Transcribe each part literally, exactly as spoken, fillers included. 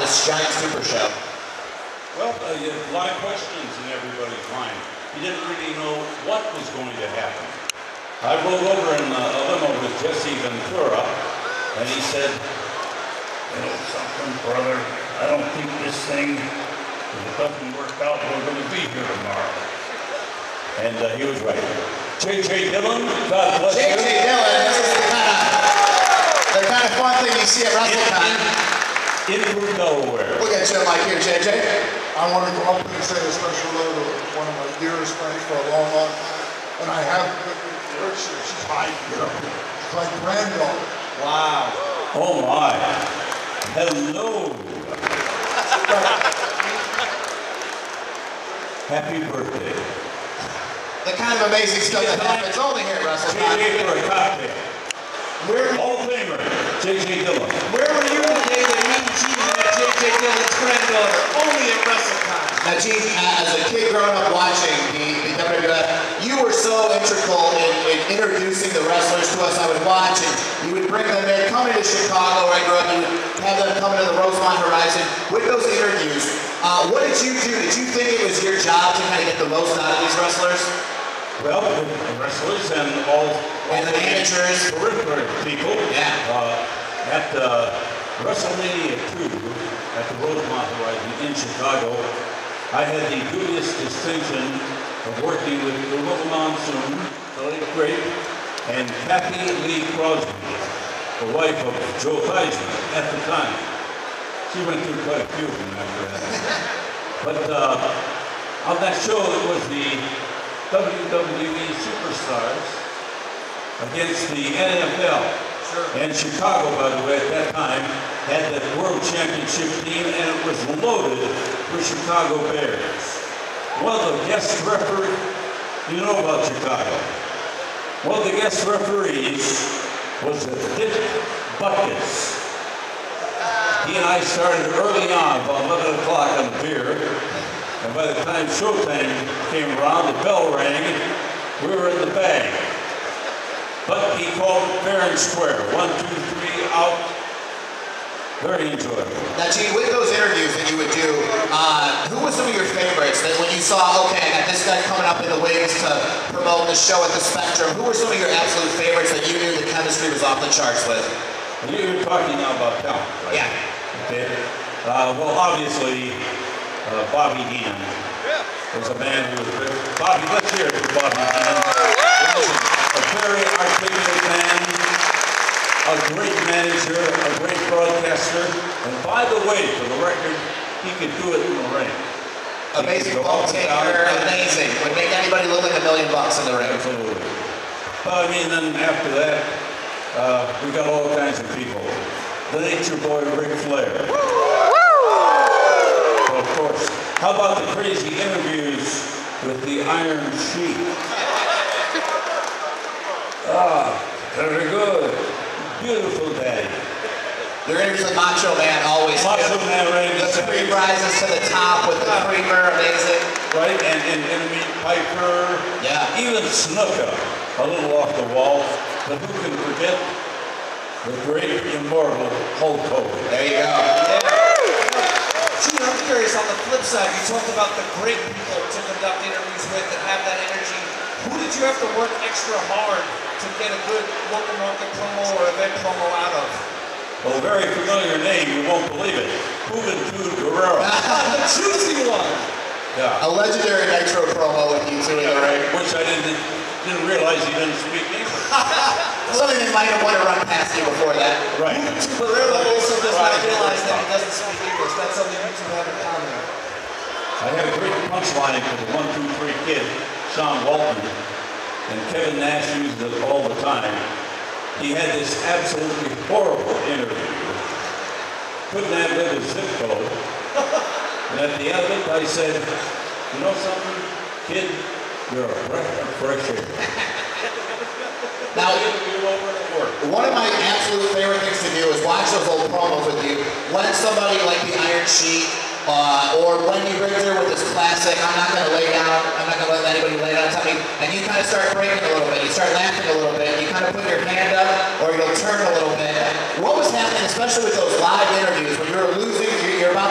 this giant super show? Well, uh, a lot of questions in everybody's mind. You didn't really know what was going to happen. I rolled over in a, a limo with Jesse Ventura, and he said, you know something, brother, I don't think this thing, if it doesn't work out, we're going to be here tomorrow. And uh, he was right. J J Dillon, God bless you. J J Dillon, this is the kind of, the kind of fun thing you see at WrestleTime. In, in, in Delaware. We'll get you a mic here, J J. I want to go up and say a special hello to one of my dearest friends for a long, long time. And I have her, she's my, you know, she's my granddaughter. Wow. Oh my. Hello. Happy birthday. The kind of amazing stuff that happens only here at WrestleTime. J J for a cocktail. Where Hall of Famer, J J Dillon. Where were you the day that me and Gene met J J Dillon's granddaughter? Only at WrestleTime. Now, Gene, uh, as a kid growing up watching the, the W W F, you were so integral in, in introducing the wrestlers to us. I would watch, and you would bring them in, coming to Chicago, where I grew up, you would have them coming to the Rosemont Horizon with those interviews. Uh, what did you do? Did you think it was your job to kind of get the most out of these wrestlers? Well, the wrestlers and all, all and the managers, peripheral people. Yeah. Uh, at uh, WrestleMania two at the Rosemont Horizon in Chicago, I had the dubious distinction of working with the Little Monsoon, the late great, and Kathy Lee Crosby, the wife of Joe Theismann at the time. She went through quite a few of them after that. But uh, on that show, it was the W W E Superstars against the N F L. Sure. And Chicago, by the way, at that time, had that World Championship team, and it was loaded with Chicago Bears. One of the guest referees, you know about Chicago, one of the guest referees was Dick Butkus. He and I started early on, about eleven o'clock on the beer. And by the time showtime came around, the bell rang, we were in the bag. But he called it fair and square. One, two, three, out. Very enjoyable. Now, Gene, with those interviews that you would do, uh, who was some of your favorites that when you saw, okay, I got this guy coming up in the wings to promote the show at the Spectrum, who were some of your absolute favorites that you knew the chemistry was off the charts with? You were talking now about talent, right? Yeah. Okay. Uh, well, obviously, Uh, Bobby Heenan was a man who was very, Bobby, let's hear it for Bobby Heenan. A very articulate man, a great manager, a great broadcaster, and by the way, for the record, he could do it in the ring. Amazing ball taker, amazing. Would make anybody look like a million bucks in the ring. Absolutely. Well, I mean, then after that, uh, we got all kinds of people. The Nature Boy, Ric Flair. Of course. How about the crazy interviews with the Iron Sheik? Ah, very good. Beautiful daddy. Your interviews with Macho Man always Macho good. Man ready to The cream rises to the top with the creamer, amazing. Right, and, and Enemy Piper. Yeah. Even Snuka, a little off the wall. But who can forget the great immortal Hulk Hogan? There you go. Yeah. Gene, I'm curious, on the flip side, you talked about the great people to conduct interviews with that have that energy. Who did you have to work extra hard to get a good local market promo or event promo out of? Well, a very familiar name, you won't believe it. Juventud Guerrero. The juicy one! Yeah. A legendary Nitro promo with you two, right? Which I didn't didn't realize he didn't speak English. Something that might have wanted to run past you before that. Right. Guerrero also does not realize that he doesn't speak English. That's something you two have in common. I had a great punchline for the one, two, three kid, Sean Walton, and Kevin Nash used it all the time. He had this absolutely horrible interview. Couldn't have lived a zip code. And at the end of it, I said, you know something, kid, you're a breath of fresh air. Now, one of my absolute favorite things to do is watch those old promos with you. When somebody like the Iron Sheik, uh, or Wendy Richter with this classic, I'm not going to lay down, I'm not going to let anybody lay down on me, and you kind of start breaking a little bit, you start laughing a little bit, you kind of put your hand up, or you'll turn a little bit. What was happening, especially with those live interviews, when you were losing, you're about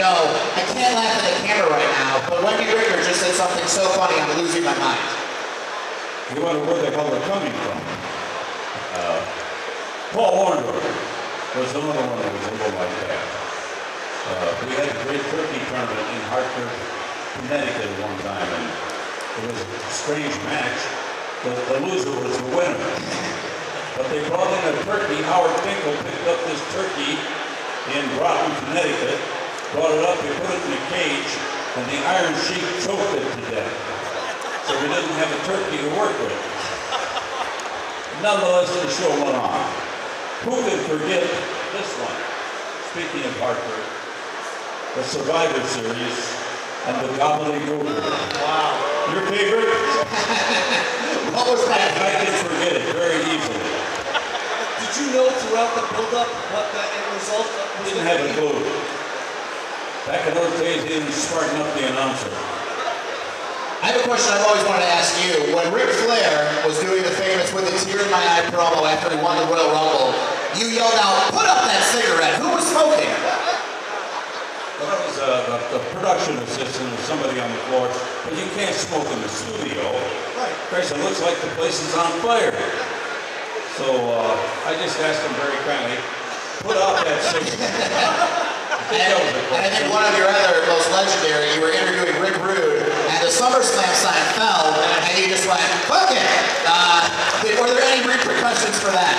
know, I can't laugh at the camera right now, but Wendy Ricker just said something so funny, I'm losing my mind. You wonder where the hell they're coming from. Uh, Paul Orndorff was another one that was a little like that. Uh, we had a great turkey tournament in Hartford, Connecticut at one time, and it was a strange match. The, the loser was the winner. But they brought in a turkey. Howard Finkel picked up this turkey in Groton, Connecticut, brought it up, he put it in a cage, and the Iron Sheik choked it to death. So we didn't have a turkey to work with. Nonetheless, the show went on. Who could forget this one? Speaking of Hartford, the Survivor Series and the Gobbledygook. Wow. Your favorite? What was that? I can forget it very easily. Did you know throughout the build-up what the end result was? Didn't have a clue. Back in those days, he didn't smarten up the announcer. I have a question I've always wanted to ask you. When Ric Flair was doing the famous "With a Tear in My Eye" promo after he won the Royal Rumble, you yelled out, "Put up that cigarette!" Who was smoking? Well, that was uh, the, the production assistant or somebody on the floor. But you can't smoke in the studio. Right. Christ, it looks like the place is on fire. So uh, I just asked him very kindly, put out that cigarette. I think And, that was a and I think question. one of your other most legendary, you were interviewing Rick Rude, and the SummerSlam sign fell, and you just went, "Fuck it!" Uh, did- were there any repercussions for that?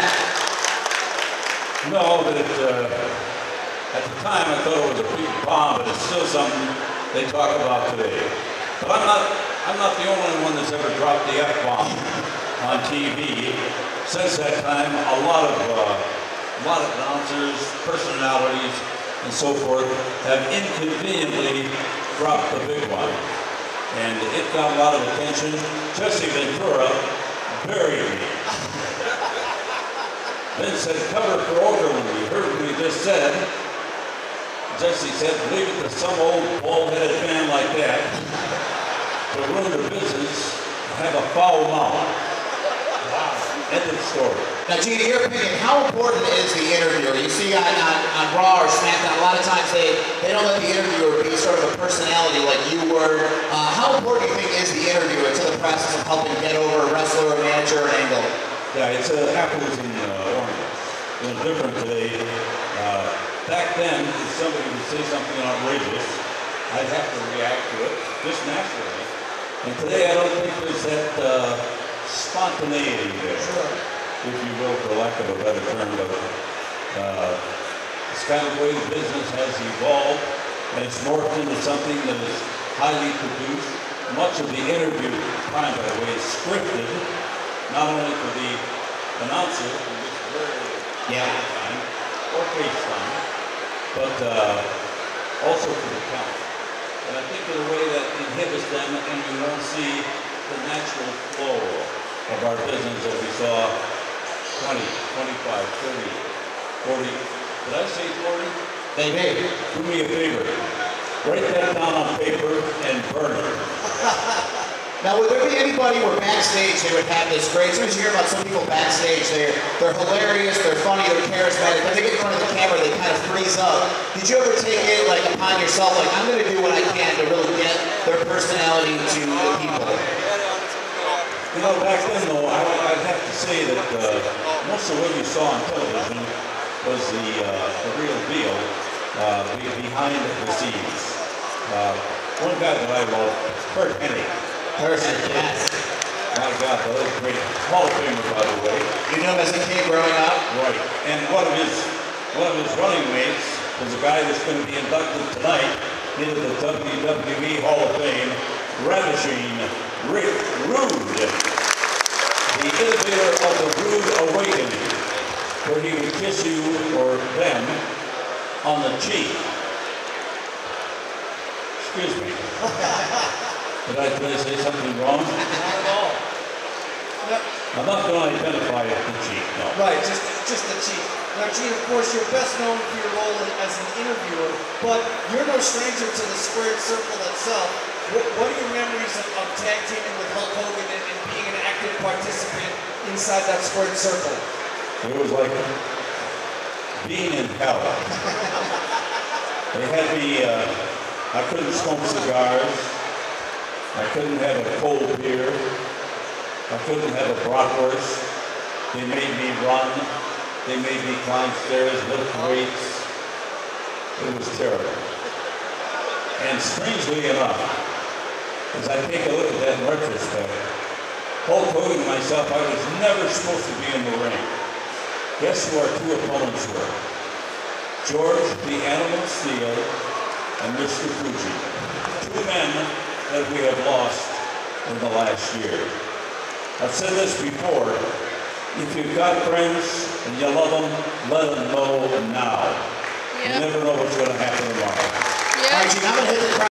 No, but it, uh, at the time I thought it was a big bomb, but it's still something they talk about today. But I'm not, I'm not the only one that's ever dropped the F-bomb on T V. Since that time, a lot of, uh, a lot of announcers, personalities, and so forth have inconveniently dropped the big one. And it got a lot of attention. Jesse Ventura buried me. Then said, "Cover for Okerlund." You heard what he just said. Jesse said, "Leave it to some old bald-headed man like that to ruin the business and have a foul mouth." End of story. Now, Gene, in your opinion, how important is the interviewer? You see on, on, on Raw or SmackDown, a lot of times they, they don't let the interviewer be sort of a personality like you were. Uh, how important do you think is the interviewer to the process of helping get over a wrestler, a manager, or an angle? Yeah, it's uh, apples and uh, oranges. It's different today. Uh, back then, if somebody would say something outrageous, I'd have to react to it just naturally. And today, I don't think there's that uh, spontaneity there, Sure. if you will, for lack of a better term. But uh, it's kind of the way the business has evolved, and it's morphed into something that is highly produced. Much of the interview time, by the way, is scripted, not only for the announcer, who gets very Yeah. time or face time, but uh, also for the talent. And I think in a way that inhibits them, and we won't see the natural flow of our business that we saw twenty, twenty-five, thirty, forty. Did I say forty? Maybe. Do me a favor. Write that down on paper and burn it. Now, would there be anybody where backstage they would have this great, as soon as you hear about some people backstage, they're, they're hilarious, they're funny, they're charismatic, but they get in front of the camera, they kind of freeze up. Did you ever take it like upon yourself, like, I'm going to do what I can to really get their personality to the people? You know, back then, though, I, I'd have to say that uh, most of what you saw on television was the, uh, the real deal uh, be- behind the scenes. Uh, one guy that I love, Kurt Hennig. Person, yes. My God, that was a great Hall of Famer, by the way. You knew him as a kid growing up? Right. And one of his one of his running mates was a guy that's going to be inducted tonight into the W W E Hall of Fame, Ravishing Rick Rude, the innovator of the Rude Awakening, where he would kiss you or them on the cheek. Excuse me. Did I, did I say something wrong? Not at all. No. I'm not going to identify it the cheek, no. Right, just just the cheek. Now, Gene, of course, you're best known for your role as an interviewer, but you're no stranger to the squared circle itself. What, what are your memories of, of tag teaming with Hulk Hogan and, and being an active participant inside that squared circle? It was like being in hell. They had me, uh, I couldn't smoke cigars. I couldn't have a cold beer. I couldn't have a bratwurst. They made me run. They made me climb stairs, lift weights. It was terrible. And strangely enough, as I take a look at that in retrospect, Hulk Hogan and myself, I was never supposed to be in the ring. Guess who our two opponents were? George the Animal Steel and Mister Fuji. Two men that we have lost in the last year. I've said this before, if you've got friends and you love them, let them know now. Yep. You never know what's going to happen tomorrow. Yep. All right, Gene, I'm going to hit the